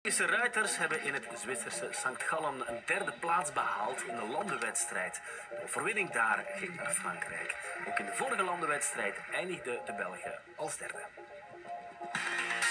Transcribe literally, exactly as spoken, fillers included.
De ruiters hebben in het Zwitserse Sankt Gallen een derde plaats behaald in de landenwedstrijd. De overwinning daar ging naar Frankrijk. Ook in de vorige landenwedstrijd eindigden de Belgen als derde.